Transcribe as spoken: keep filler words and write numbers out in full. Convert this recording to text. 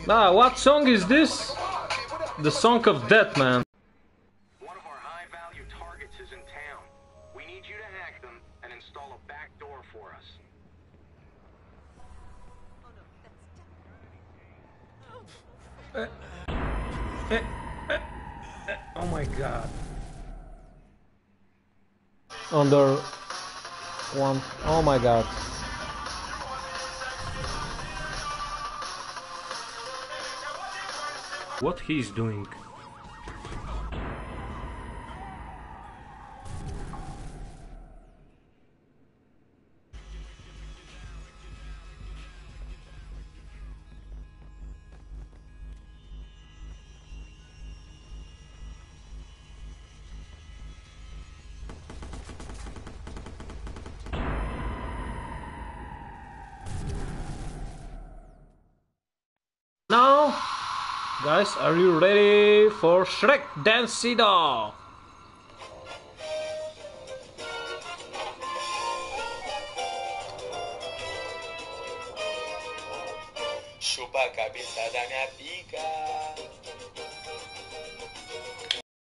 Ah, what song is this? The song of death, man. One of our high-value targets is in town. We need you to hack them and install a back door for us. Uh, uh, uh, uh, oh my god. Under one. Oh my god. What he's doing? Now, guys, are you ready for Shrek Dancido? Chupa a cabeça da minha pica.